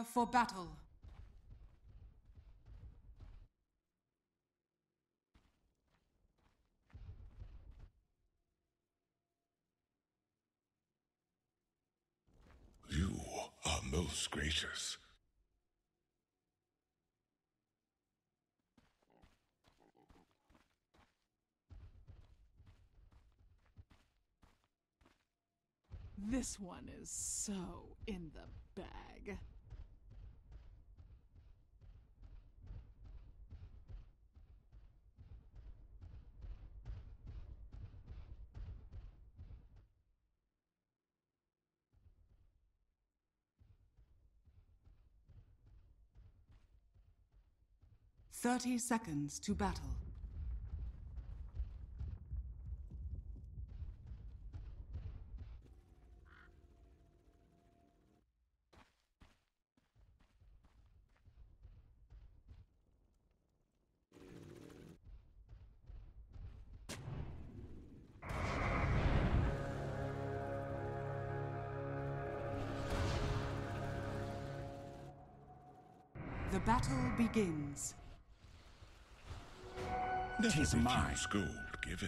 Prepare for battle. You are most gracious. This one is so in the bag. "30 seconds to battle. The battle begins. Never Tis mine. refuse gold given.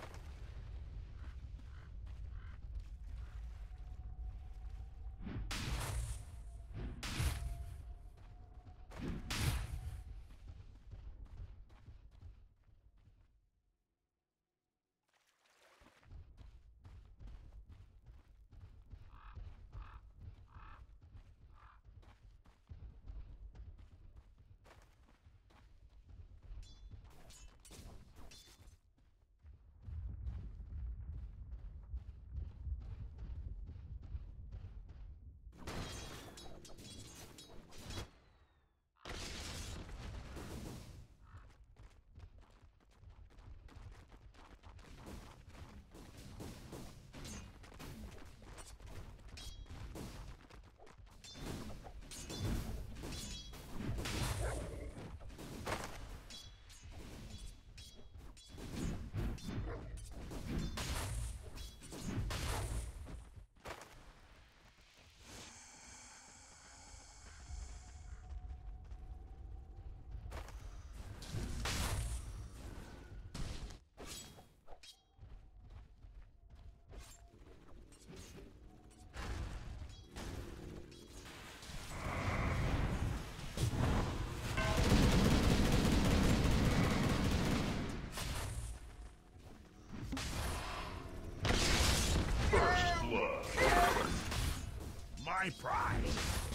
My pride.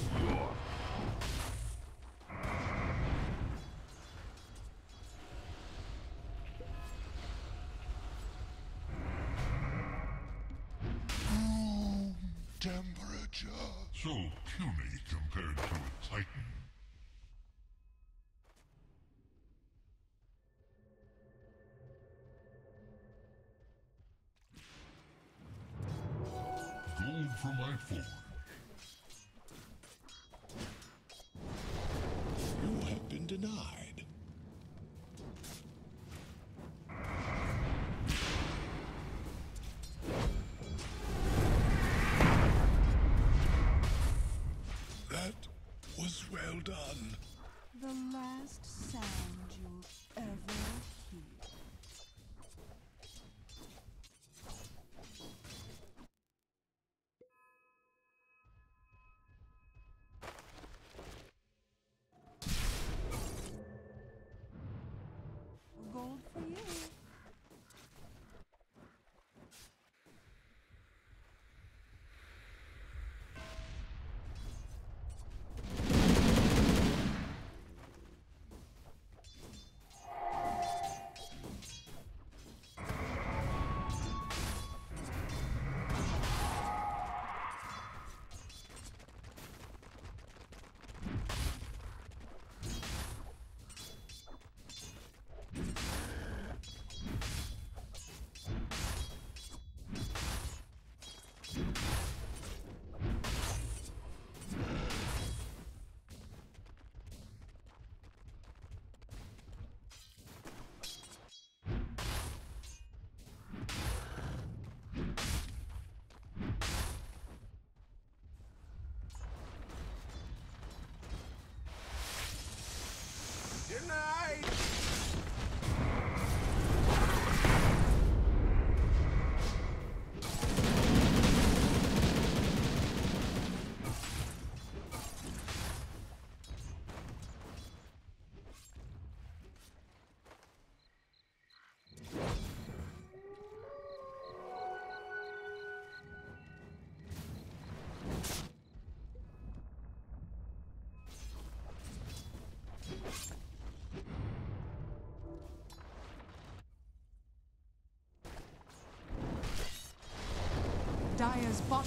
Temperature. So puny compared to a titan. Gold for my forge. You have been denied. That was well done. The last sound you'll ever hear. Gold for you.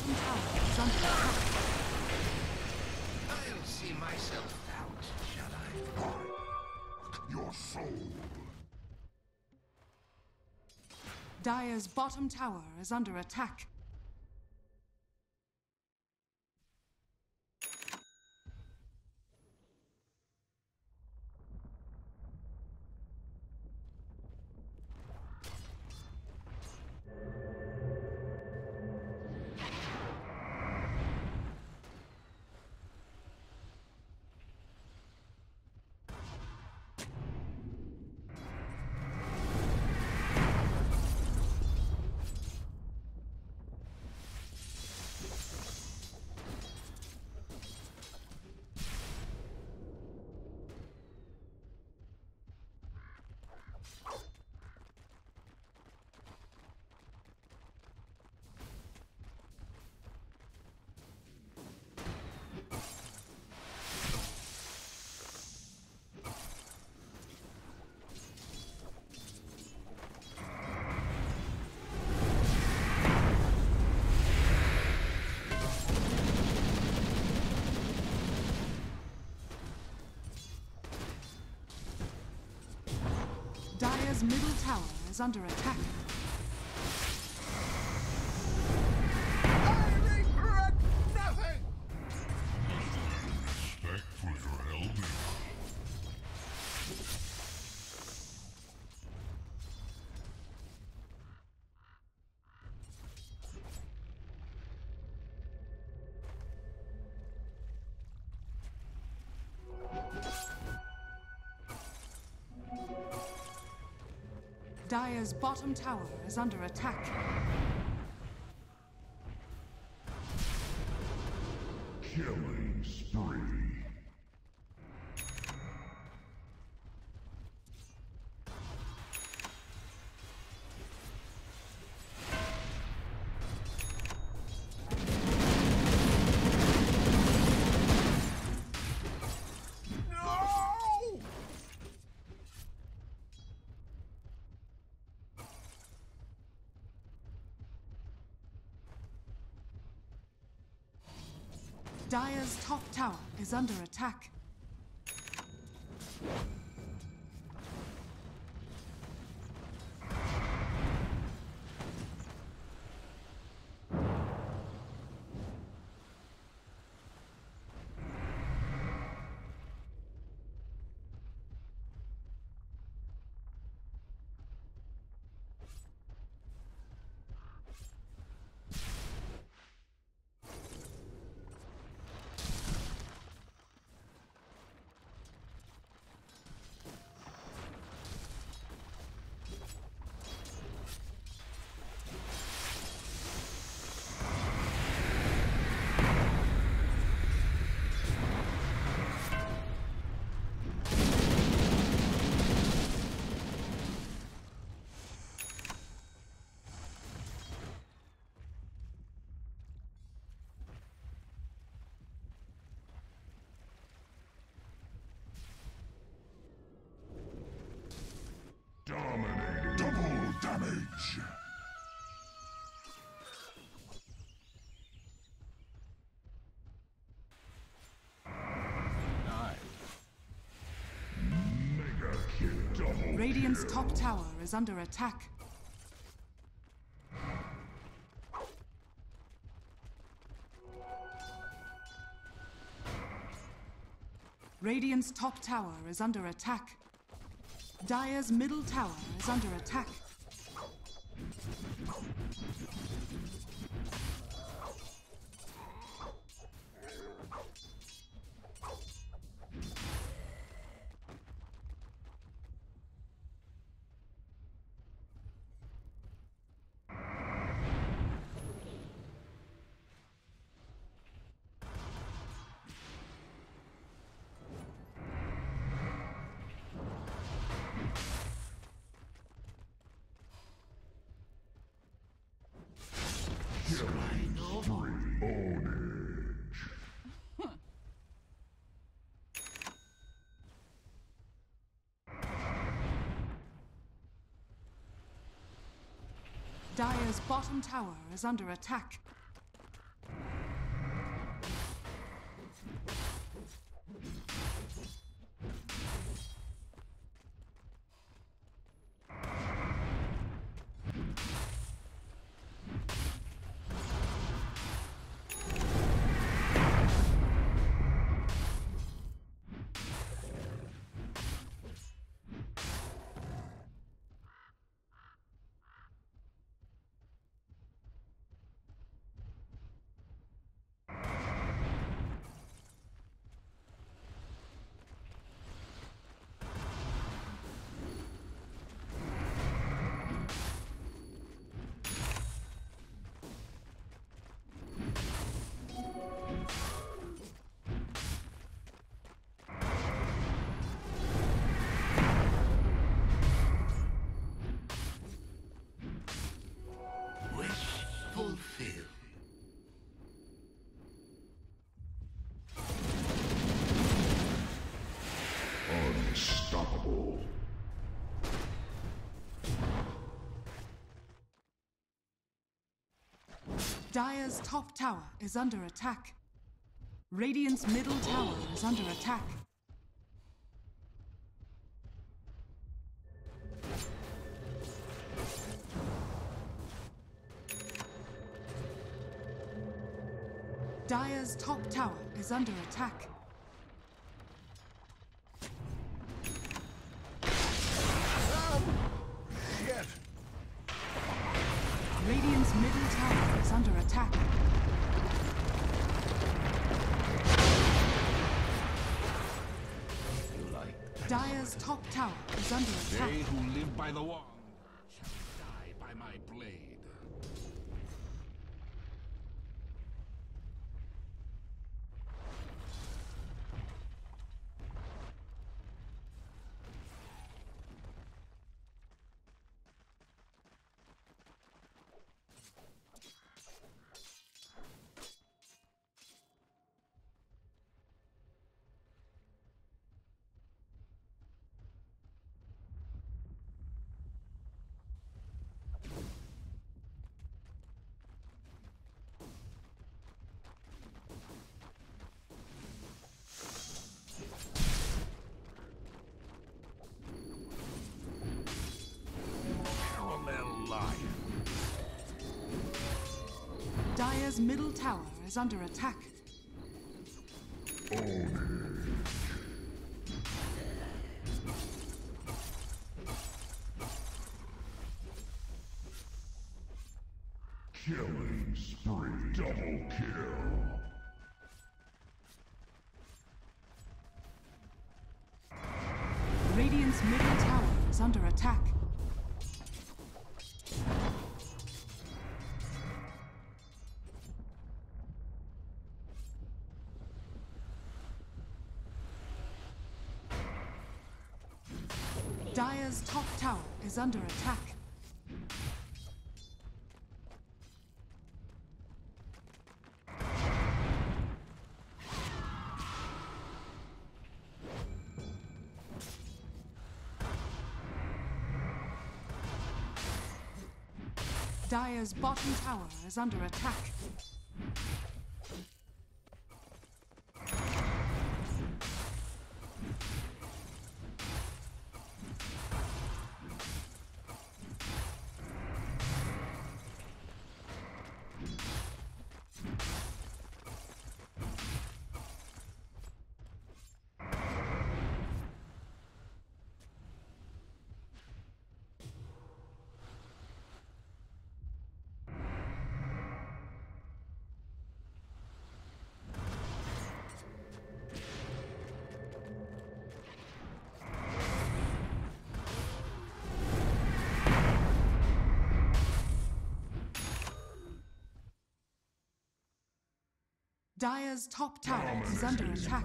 bottom tower is under attack. I'll see myself out, shall I? Your soul. Dire's bottom tower is under attack. Dire's middle tower is under attack. I regret nothing! Respect for your elders. Dire's bottom tower is under attack. Killing spree. No! Dire's top tower is under attack. Dominating. Double damage. Mega kill. Double Radiant's kill. top tower is under attack. Radiant's top tower is under attack. Dire's middle tower is under attack. Dire's bottom tower is under attack. Dire's top tower is under attack. Radiant's middle tower is under attack. Dire's top tower is under attack. Shit! Radiant's middle tower is under attack. You like Dire's top tower is under attack. They who live by the wand shall die by my blade. Dire's middle tower is under attack. Killing spree. Double kill. Radiant's middle tower is under attack. Dire's top tower is under attack. Dire's bottom tower is under attack. Dire's top tower is under attack.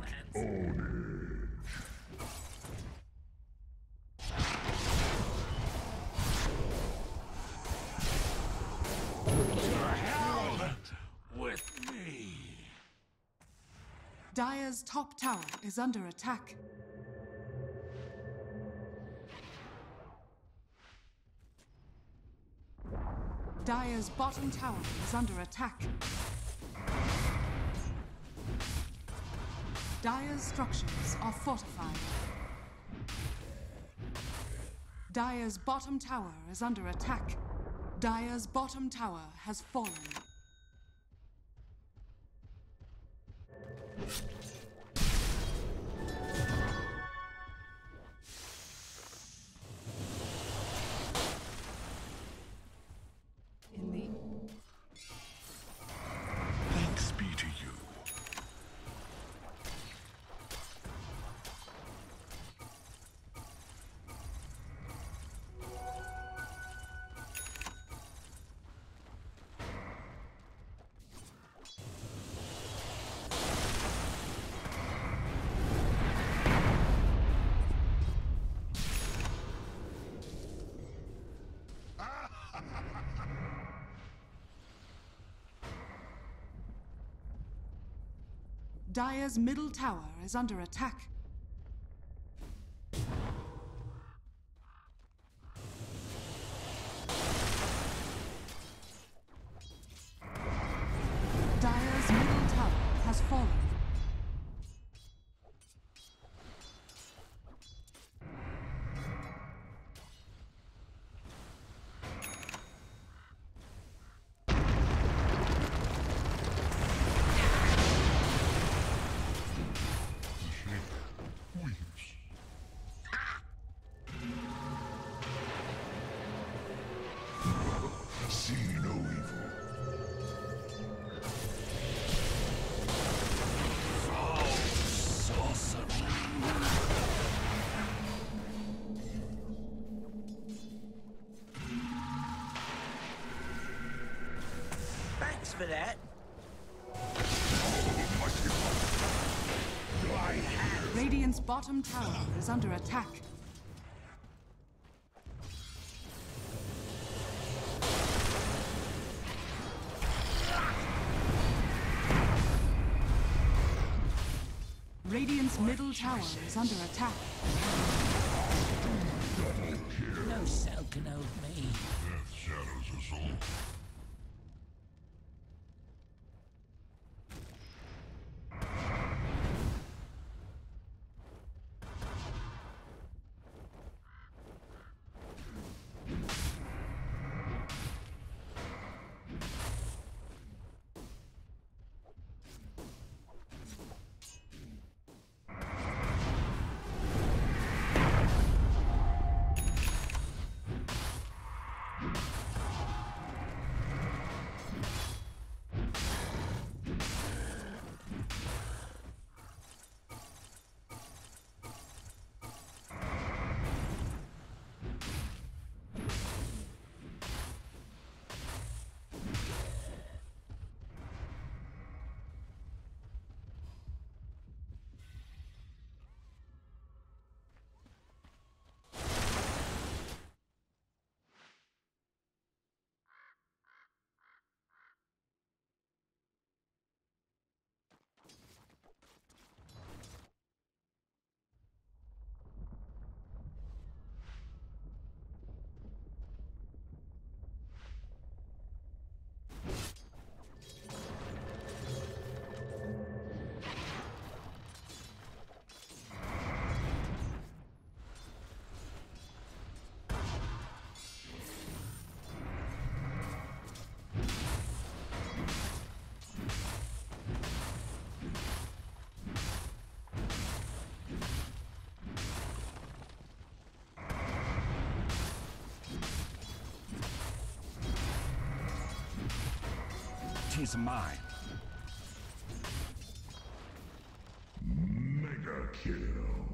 With me. Dire's top tower is under attack. Dire's bottom tower is under attack. Dire's structures are fortified. Dire's bottom tower is under attack. Dire's bottom tower has fallen. Thanks be to you. Dire's middle tower is under attack. for that. Radiant's bottom tower is under attack. Radiant's middle tower is under attack. No cell can hold me. Death shadows us all. Tis mine. Mega kill.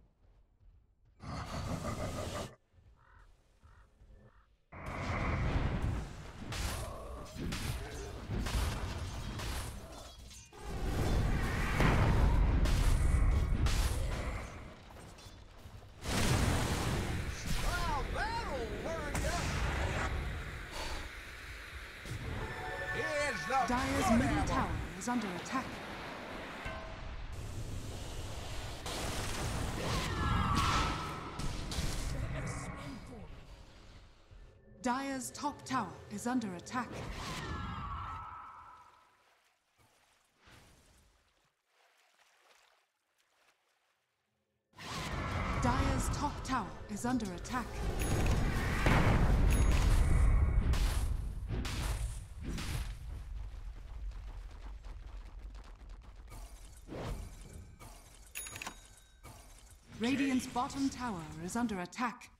Dire's middle tower is under attack. Dire's top tower is under attack. Dire's top tower is under attack. Radiant's bottom tower is under attack.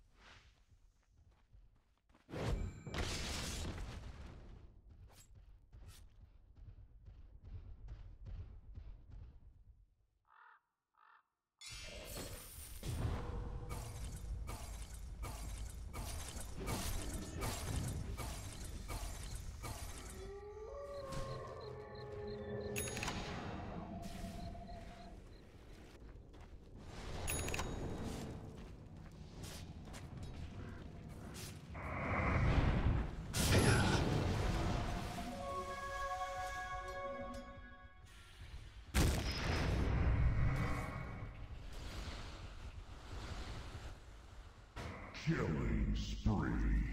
Killing spree.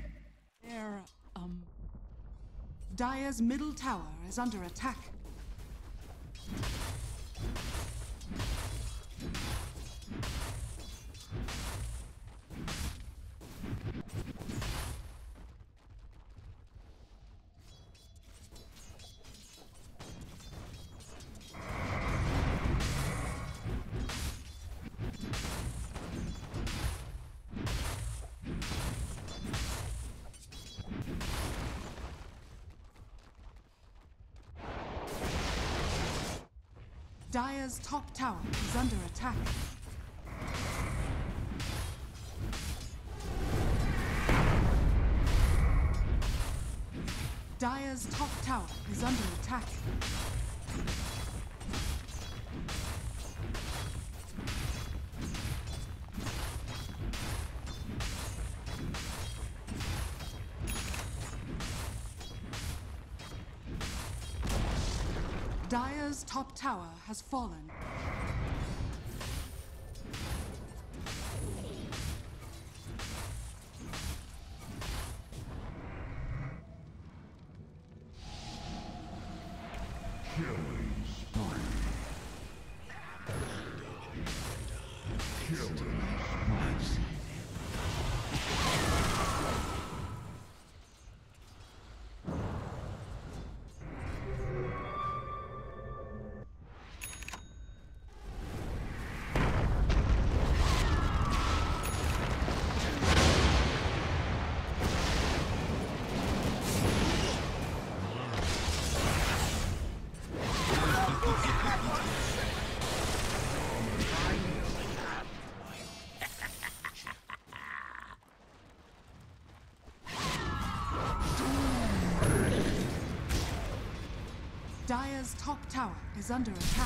Dire's middle tower is under attack. Dire's top tower is under attack. Dire's top tower is under attack. Dire's top tower has fallen. Killing spree. Killing spree. Dire's top tower is under attack.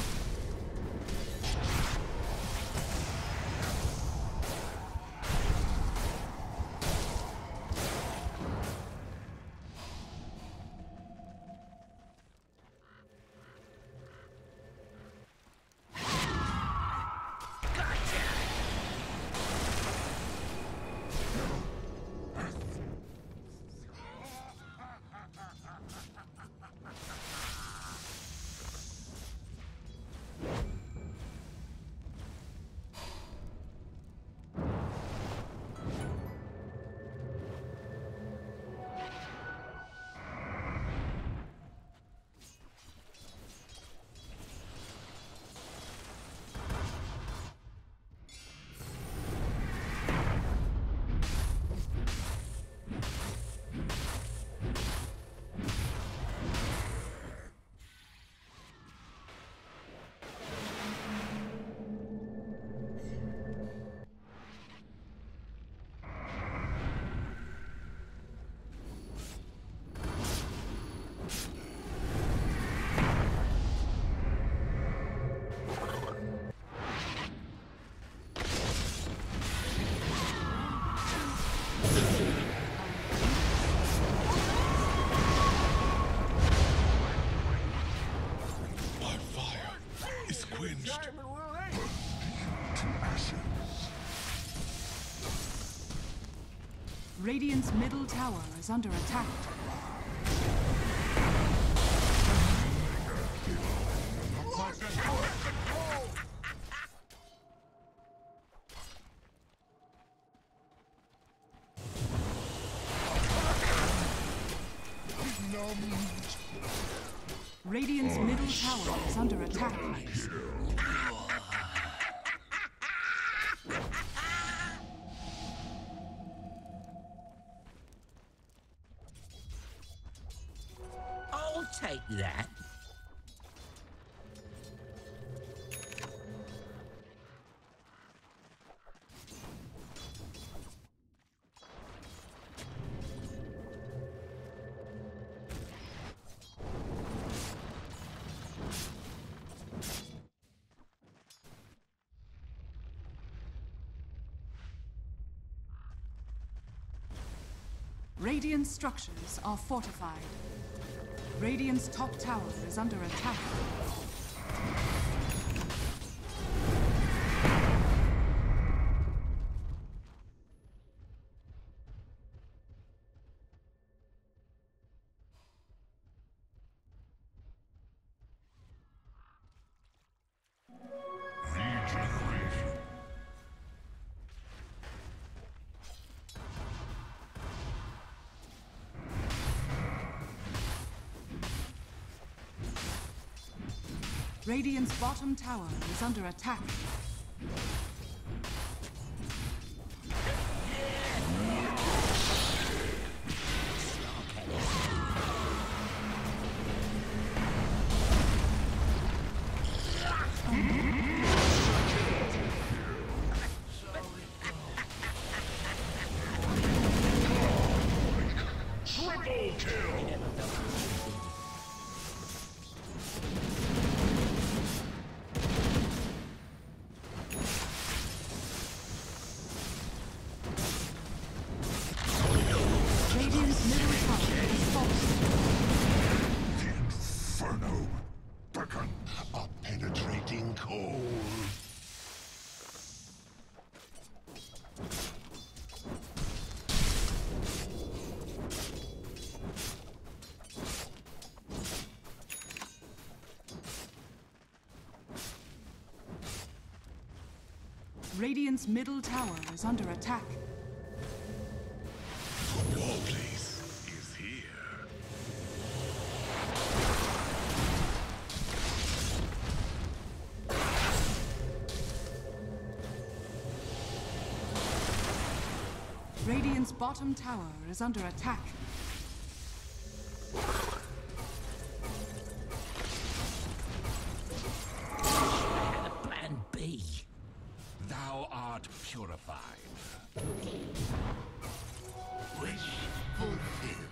Radiant's middle tower is under attack. Radiant's middle tower is under attack. I'll take that. Radiant structures are fortified. Radiant's top tower is under attack. Regeneration. Radiant's bottom tower is under attack. Triple kill! Radiant's middle tower is under attack. Your place is here. Radiant's bottom tower is under attack. Plan B. Thou art purified. Wish fulfilled.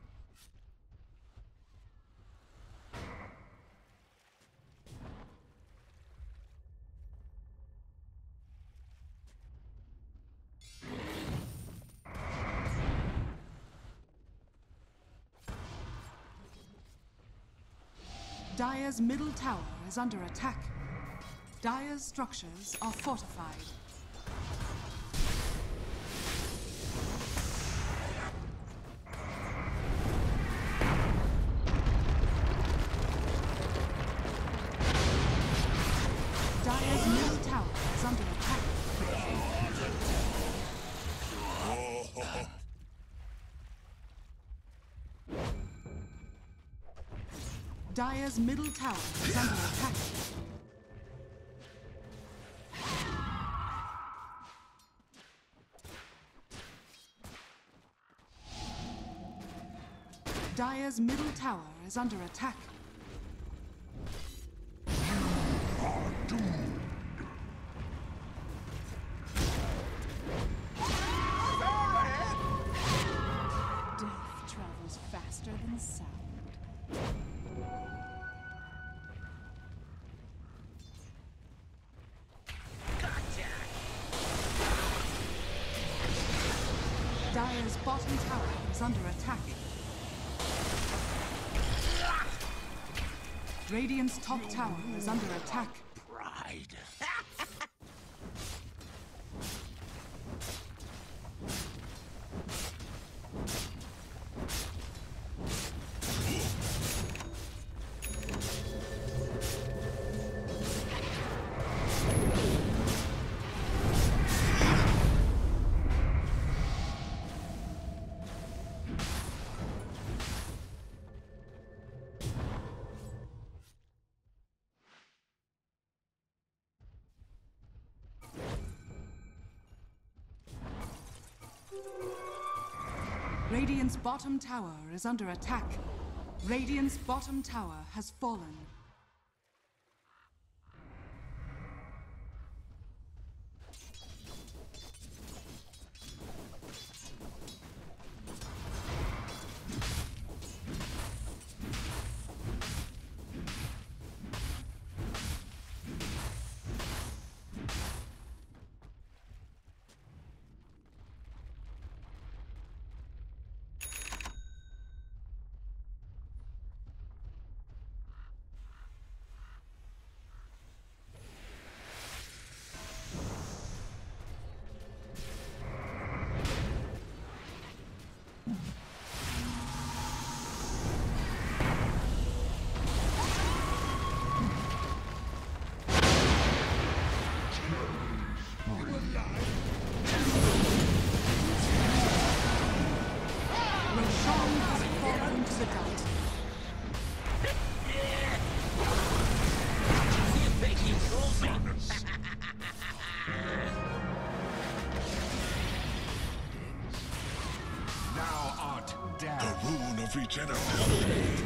Dire's middle tower is under attack. Dire's structures are fortified. Dire's middle tower is under attack. Dire's middle tower is under attack. Dire's middle tower is under attack. Death travels faster than sound. Dire's bottom tower is under attack. Radiant's top tower is under attack. Pride. Radiant's bottom tower is under attack. Radiant's bottom tower has fallen. Roshan has fallen to the dust. Thou art The damned. rune of regeneration.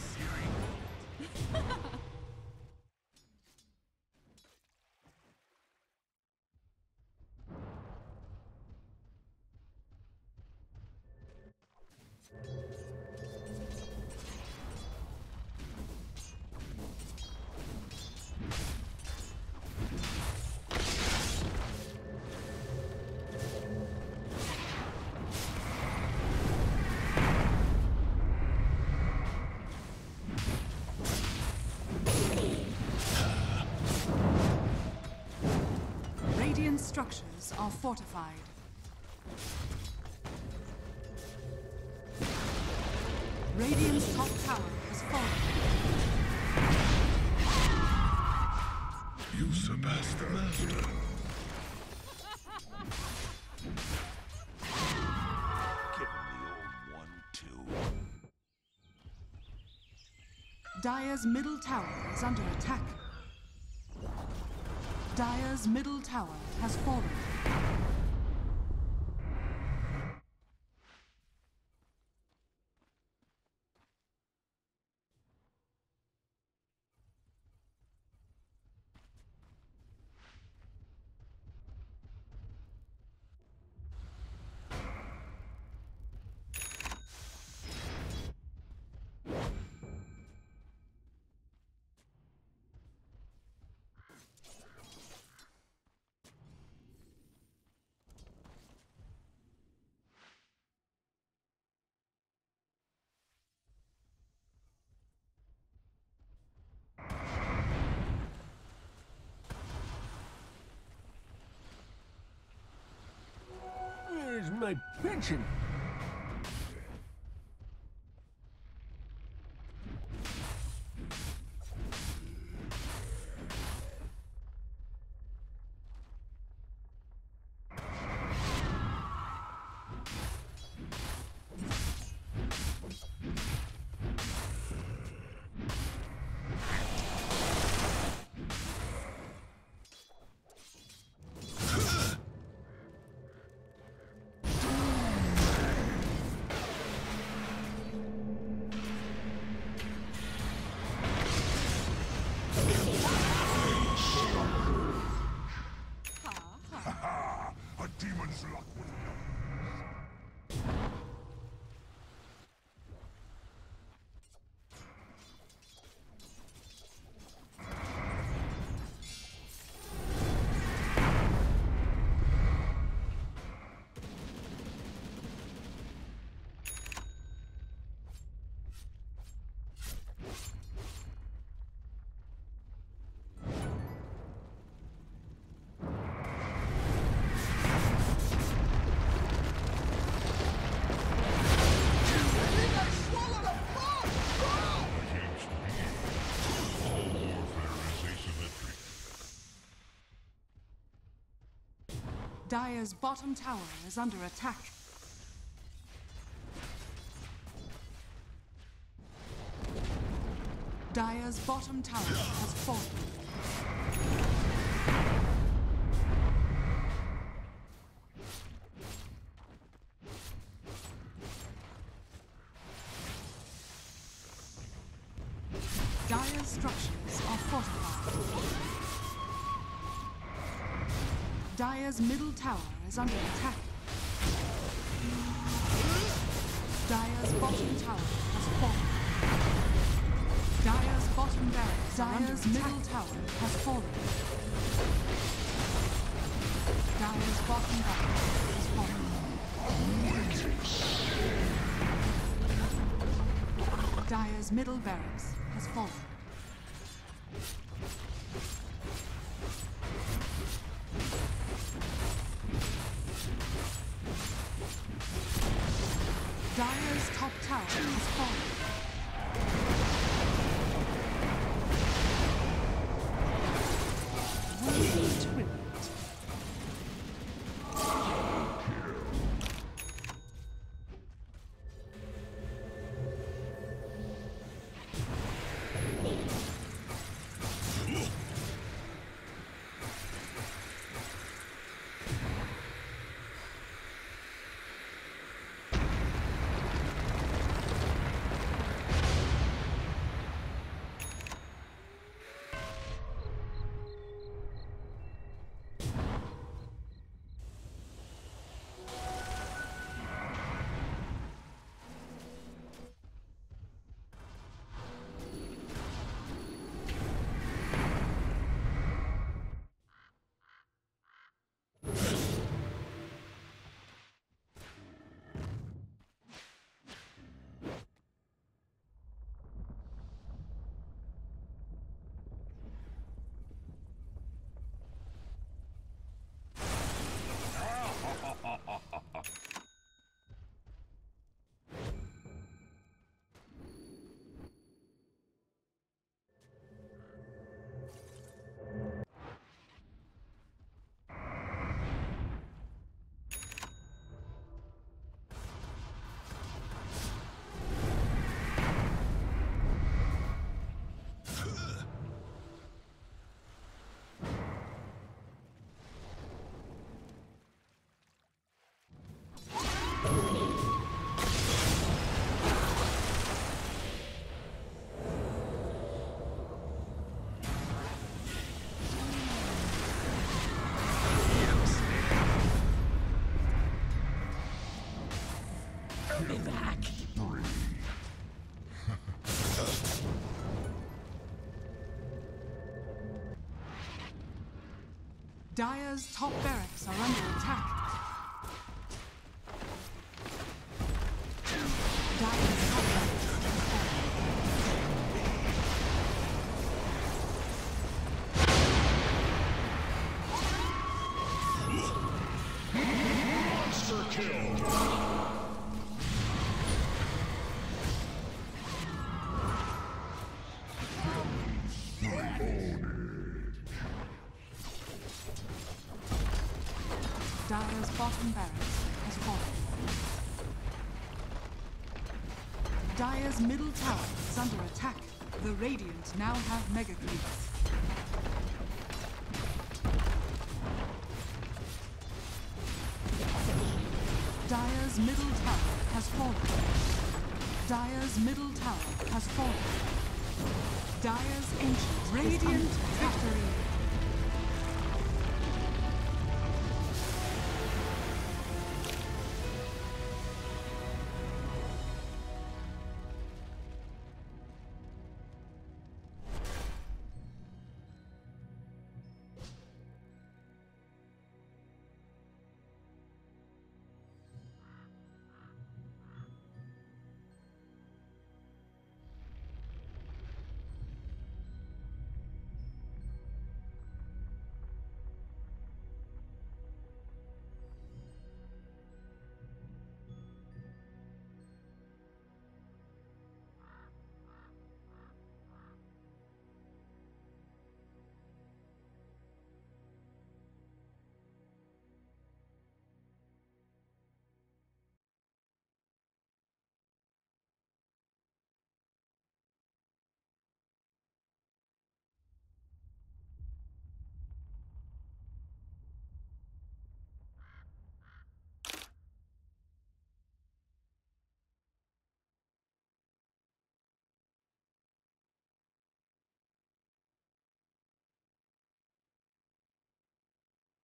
Radiant structures are fortified. Radiant's top tower has fallen. You surpass the master. Dire's middle tower is under attack. Dire's middle tower has fallen. Where's my pension? A demon's luck with Dire's bottom tower is under attack. Dire's bottom tower has fallen. Dire's structures are fortified. Dire's middle tower is under attack. Dire's bottom tower has fallen. Dire's bottom barracks. Dire's middle tower has fallen. Dire's bottom barracks has fallen. Dire's middle barracks has fallen. Dire's top tower has fallen. Dire's top barracks are under attack. Dire's top barracks has fallen. Monster kill! Dire's bottom barracks has fallen. Dire's middle tower is under attack. The Radiant now have mega creeps. Dire's middle tower has fallen. Dire's middle tower has fallen. Dire's ancient Radiant victory.